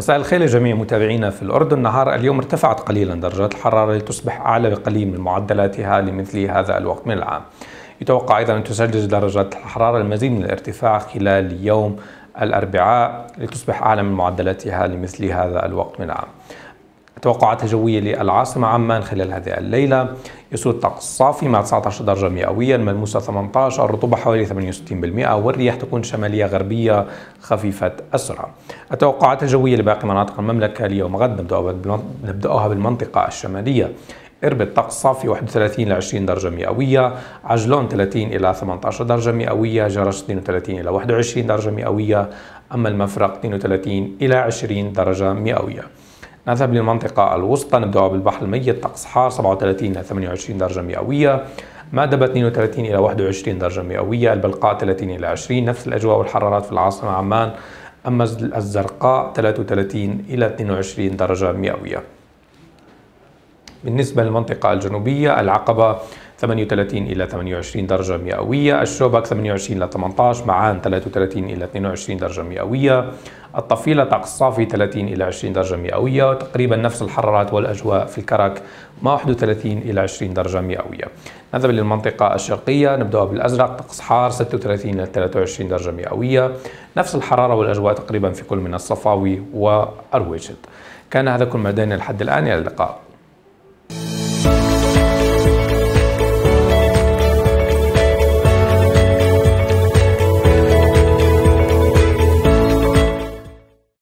مساء الخير لجميع متابعينا في الأردن. نهار اليوم ارتفعت قليلا درجات الحرارة لتصبح أعلى بقليل من معدلاتها لمثل هذا الوقت من العام. يتوقع أيضا أن تسجل درجات الحرارة المزيد من الارتفاع خلال يوم الأربعاء لتصبح أعلى من معدلاتها لمثل هذا الوقت من العام. التوقعات الجوية للعاصمة عمان خلال هذه الليلة: يسود الطقس صافي مع 19 درجة مئوية، الملموسة 18، الرطوبة حوالي 68%، والرياح تكون شمالية غربية خفيفة السرعة. التوقعات الجوية لباقي مناطق المملكة اليوم غد نبدأها بالمنطقة الشمالية. إربد طقس صافي 31 إلى 20 درجة مئوية، عجلون 30 إلى 18 درجة مئوية، جرش 32 إلى 21 درجة مئوية، أما المفرق 32 إلى 20 درجة مئوية. نذهب للمنطقة الوسطى، نبدأ بالبحر الميت، طقس حار 37 إلى 28 درجة مئوية، مأدبة 32 إلى 21 درجة مئوية، البلقاء 30 إلى 20، نفس الأجواء والحرارات في العاصمة عمان، أما الزرقاء 33 إلى 22 درجة مئوية. بالنسبة للمنطقة الجنوبية، العقبة 38 إلى 28 درجة مئوية، الشوبك 28 إلى 18، معان 33 إلى 22 درجة مئوية، الطفيلة طقس صافي 30 إلى 20 درجة مئوية، وتقريبا نفس الحرارات والأجواء في الكرك مع 31 إلى 20 درجة مئوية. نذهب للمنطقة الشرقية، نبدأ بالأزرق، طقس حار 36 إلى 23 درجة مئوية، نفس الحرارة والأجواء تقريبا في كل من الصفاوي وأرويشد. كان هذا كل ما لدينا لحد الآن، إلى اللقاء.